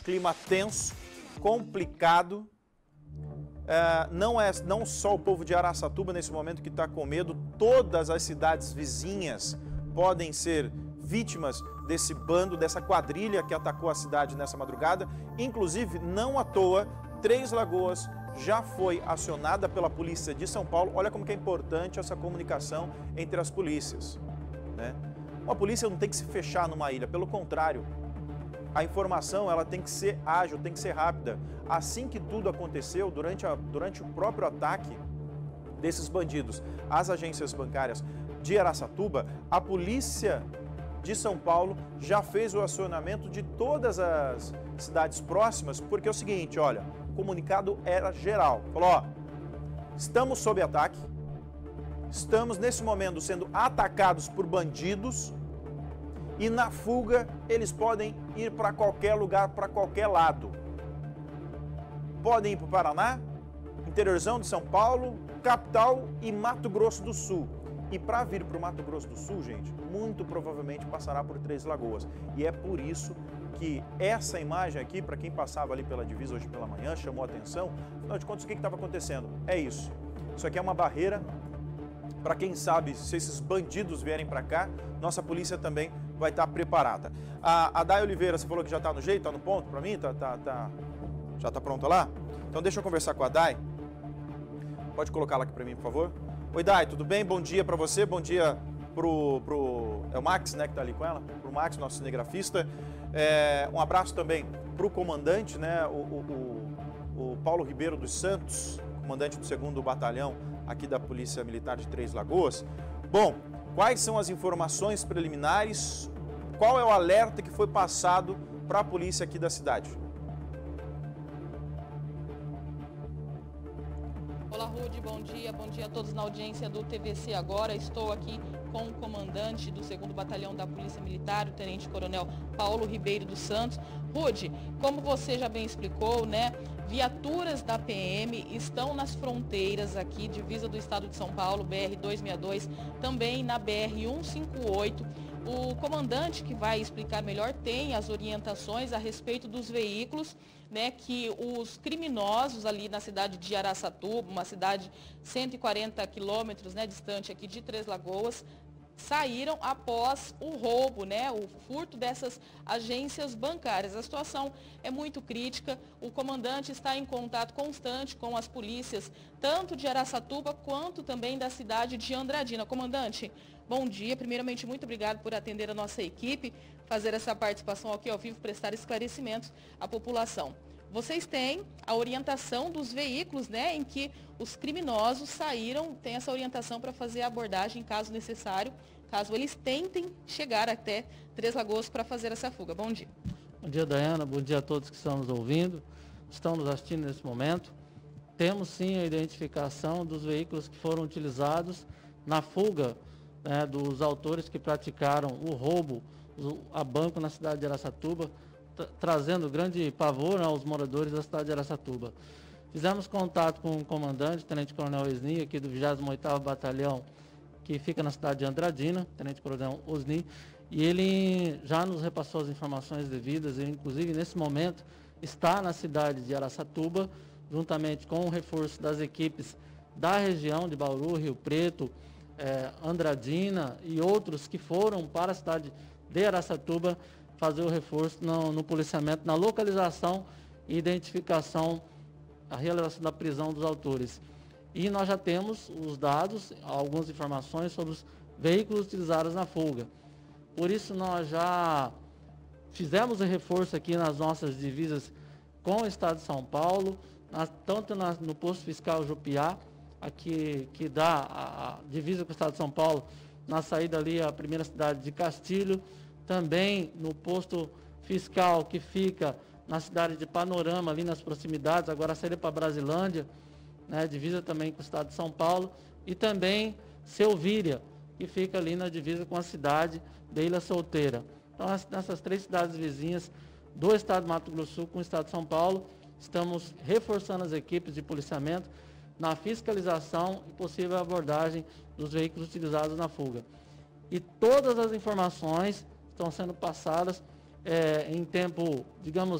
clima tenso, complicado. Não só o povo de Araçatuba nesse momento que está com medo, todas as cidades vizinhas podem ser vítimas desse bando, dessa quadrilha que atacou a cidade nessa madrugada. Inclusive, não à toa, Três Lagoas já foi acionada pela Polícia de São Paulo. Olha como que é importante essa comunicação entre as polícias, né? Uma polícia não tem que se fechar numa ilha, pelo contrário. A informação ela tem que ser ágil, tem que ser rápida. Assim que tudo aconteceu, durante o próprio ataque desses bandidos às agências bancárias de Araçatuba, a Polícia de São Paulo já fez o acionamento de todas as cidades próximas, porque é o seguinte, olha, o comunicado era geral. Falou, ó, estamos sob ataque, estamos nesse momento sendo atacados por bandidos, e na fuga, eles podem ir para qualquer lugar, para qualquer lado. Podem ir para o Paraná, interiorzão de São Paulo, capital e Mato Grosso do Sul. E para vir para o Mato Grosso do Sul, gente, muito provavelmente passará por Três Lagoas. E é por isso que essa imagem aqui, para quem passava ali pela divisa hoje pela manhã, chamou a atenção. Afinal de contas, o que estava acontecendo? É isso. Isso aqui é uma barreira. Para quem sabe, se esses bandidos vierem para cá, nossa polícia também vai estar preparada. A Day Oliveira, você falou que já está no jeito, está no ponto para mim? Já está pronta lá? Então deixa eu conversar com a Day. Pode colocá-la aqui para mim, por favor? Oi, Day, tudo bem? Bom dia para você, bom dia é o Max, né, que está ali com ela? Para o Max, nosso cinegrafista. Um abraço também para o comandante, né, o Paulo Ribeiro dos Santos, comandante do 2º Batalhão aqui da Polícia Militar de Três Lagoas. Bom, quais são as informações preliminares? Qual é o alerta que foi passado para a polícia aqui da cidade? Olá, Rude, bom dia a todos na audiência do TVC Agora. Estou aqui com o comandante do 2º Batalhão da Polícia Militar, o Tenente Coronel Paulo Ribeiro dos Santos. Rude, como você já bem explicou, né, viaturas da PM estão nas fronteiras aqui, divisa do estado de São Paulo, BR-262, também na BR-158. O comandante que vai explicar melhor tem as orientações a respeito dos veículos, né, que os criminosos ali na cidade de Araçatuba, uma cidade 140 quilômetros, né, distante aqui de Três Lagoas, saíram após o roubo, né, o furto dessas agências bancárias. A situação é muito crítica, o comandante está em contato constante com as polícias, tanto de Araçatuba quanto também da cidade de Andradina. Comandante, bom dia. Primeiramente, muito obrigado por atender a nossa equipe, fazer essa participação aqui ao vivo, prestar esclarecimentos à população. Vocês têm a orientação dos veículos, né, em que os criminosos saíram, tem essa orientação para fazer a abordagem, caso necessário, caso eles tentem chegar até Três Lagoas para fazer essa fuga. Bom dia. Bom dia, Dayana. Bom dia a todos que estão nos ouvindo, estão nos assistindo nesse momento. Temos sim a identificação dos veículos que foram utilizados na fuga, né, dos autores que praticaram o roubo a banco na cidade de Araçatuba, trazendo grande pavor aos moradores da cidade de Araçatuba. Fizemos contato com o comandante, Tenente Coronel Osni, aqui do 28º Batalhão, que fica na cidade de Andradina, Tenente Coronel Osni, e ele já nos repassou as informações devidas. Ele, inclusive, nesse momento, está na cidade de Araçatuba, juntamente com o reforço das equipes da região de Bauru, Rio Preto, Andradina e outros que foram para a cidade de Araçatuba fazer o reforço no policiamento, na localização e identificação, a realização da prisão dos autores. E nós já temos os dados, algumas informações sobre os veículos utilizados na fuga. Por isso nós já fizemos o reforço aqui nas nossas divisas com o estado de São Paulo, tanto no posto fiscal Jupiá, aqui que dá a divisa com o estado de São Paulo, na saída ali a primeira cidade de Castilho, também no posto fiscal que fica na cidade de Panorama, ali nas proximidades, agora a saída para Brasilândia, né, divisa também com o estado de São Paulo, e também Selvíria, que fica ali na divisa com a cidade de Ilha Solteira. Então, nessas 3 cidades vizinhas do estado de Mato Grosso do Sul com o estado de São Paulo, estamos reforçando as equipes de policiamento na fiscalização e possível abordagem dos veículos utilizados na fuga. E todas as informações estão sendo passadas em tempo, digamos,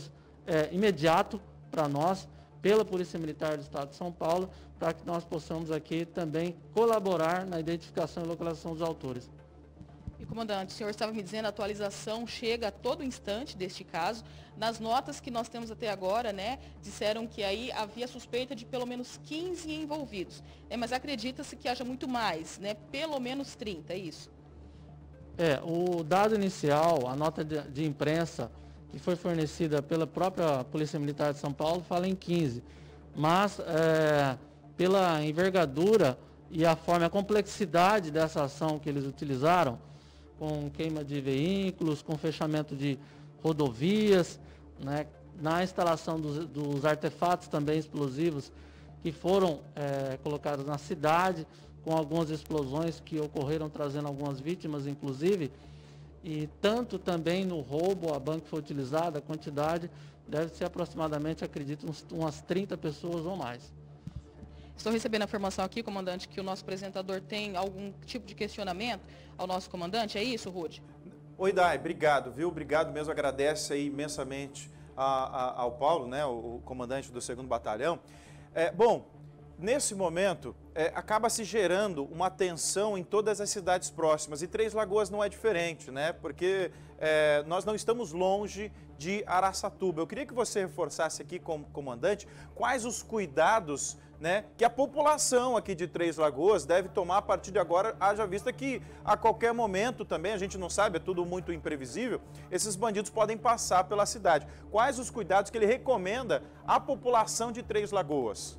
imediato para nós, pela Polícia Militar do Estado de São Paulo, para que nós possamos aqui também colaborar na identificação e localização dos autores. E, comandante, o senhor estava me dizendo, a atualização chega a todo instante deste caso. Nas notas que nós temos até agora, né, disseram que aí havia suspeita de pelo menos 15 envolvidos. Mas acredita-se que haja muito mais, né, pelo menos 30, é isso? O dado inicial, a nota de imprensa que foi fornecida pela própria Polícia Militar de São Paulo, fala em 15. Mas, pela envergadura e a forma, a complexidade dessa ação que eles utilizaram, com queima de veículos, com fechamento de rodovias, né, na instalação dos artefatos também explosivos que foram colocados na cidade, com algumas explosões que ocorreram trazendo algumas vítimas, inclusive, e tanto também no roubo, a banca que foi utilizada, a quantidade deve ser aproximadamente, acredito, umas 30 pessoas ou mais. Estou recebendo a informação aqui, comandante, que o nosso apresentador tem algum tipo de questionamento ao nosso comandante. É isso, Rude? Oi, Dai, obrigado, viu? Obrigado mesmo, agradece aí imensamente ao Paulo, né, o comandante do 2º Batalhão. Bom, nesse momento, acaba se gerando uma tensão em todas as cidades próximas, e Três Lagoas não é diferente, né? Porque nós não estamos longe de Araçatuba. Eu queria que você reforçasse aqui, como comandante, quais os cuidados, né, que a população aqui de Três Lagoas deve tomar a partir de agora, haja vista que a qualquer momento também, a gente não sabe, é tudo muito imprevisível, esses bandidos podem passar pela cidade. Quais os cuidados que ele recomenda à população de Três Lagoas?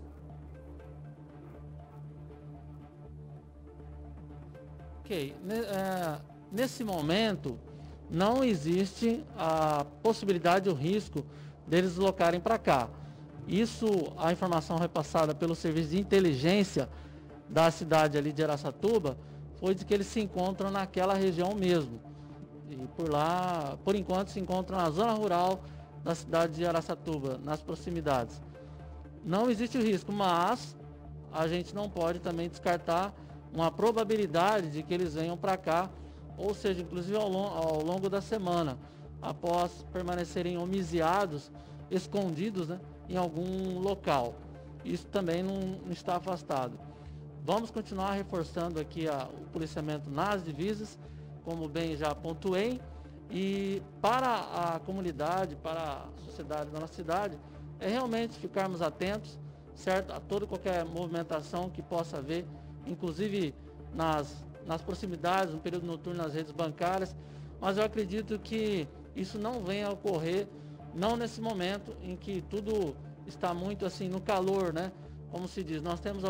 Ok, nesse momento não existe a possibilidade, o risco deles deslocarem para cá. Isso, a informação repassada pelo serviço de inteligência da cidade ali de Araçatuba, foi de que eles se encontram naquela região mesmo. E por lá, por enquanto, se encontram na zona rural da cidade de Araçatuba, nas proximidades. Não existe o risco, mas a gente não pode também descartar uma probabilidade de que eles venham para cá, ou seja, inclusive ao longo da semana, após permanecerem homiziados, escondidos, né, em algum local. Isso também não está afastado. Vamos continuar reforçando aqui o policiamento nas divisas, como bem já pontuei, e para a comunidade, para a sociedade da nossa cidade, é realmente ficarmos atentos, certo, a toda e qualquer movimentação que possa haver, inclusive nas proximidades, no período noturno, nas redes bancárias, mas eu acredito que isso não venha a ocorrer, não nesse momento em que tudo está muito assim no calor, né? Como se diz, nós temos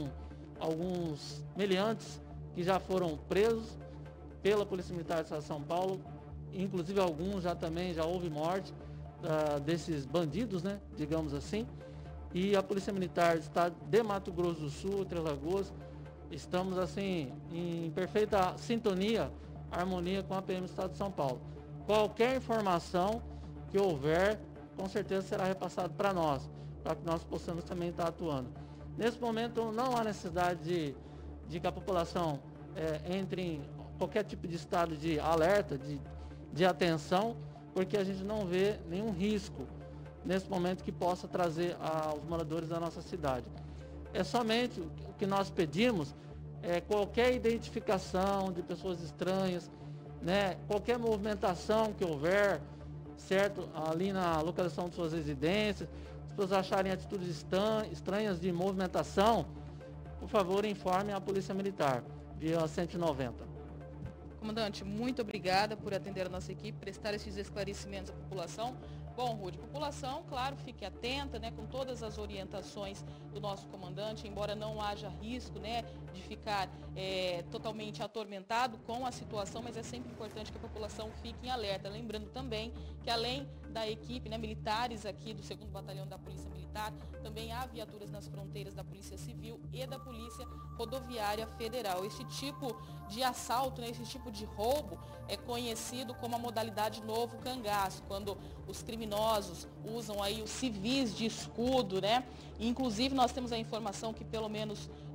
alguns meliantes que já foram presos pela Polícia Militar do Estado de São Paulo, inclusive alguns já houve morte desses bandidos, né? Digamos assim, e a Polícia Militar do Estado de Mato Grosso do Sul, Três Lagoas, estamos assim em perfeita sintonia, harmonia com a PM do Estado de São Paulo. Qualquer informação que houver, com certeza será repassado para nós, para que nós possamos também estar atuando. Nesse momento não há necessidade de que a população entre em qualquer tipo de estado de alerta, de atenção, porque a gente não vê nenhum risco nesse momento que possa trazer aos moradores da nossa cidade. É somente o que nós pedimos, qualquer identificação de pessoas estranhas, né, qualquer movimentação que houver, certo, ali na localização de suas residências, se pessoas acharem atitudes estranhas de movimentação, por favor, informem a Polícia Militar, via 190. Comandante, muito obrigada por atender a nossa equipe, prestar esses esclarecimentos à população. Bom, Rude, população, claro, fique atenta, né, com todas as orientações do nosso comandante, embora não haja risco, né, de ficar totalmente atormentado com a situação, mas é sempre importante que a população fique em alerta. Lembrando também que além da equipe, né, militares aqui do 2º Batalhão da Polícia Militar, também há viaturas nas fronteiras da Polícia Civil e da Polícia Rodoviária Federal. Esse tipo de assalto, né, esse tipo de roubo é conhecido como a modalidade novo cangaço, quando os criminosos usam aí os civis de escudo, né? E, inclusive, nós temos a informação que pelo menos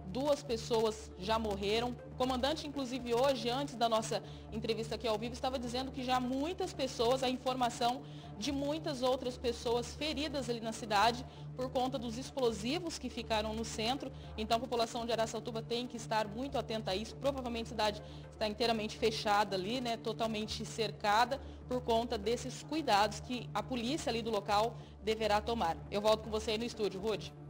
2 pessoas já morreram. O comandante, inclusive, hoje, antes da nossa entrevista aqui ao vivo, estava dizendo que já muitas pessoas, a informação de muitas outras pessoas feridas ali na cidade por conta dos explosivos que ficaram no centro. Então a população de Araçatuba tem que estar muito atenta a isso. Provavelmente a cidade está inteiramente fechada ali, né, totalmente cercada por conta desses cuidados que a polícia ali do local deverá tomar. Eu volto com você aí no estúdio, Rude.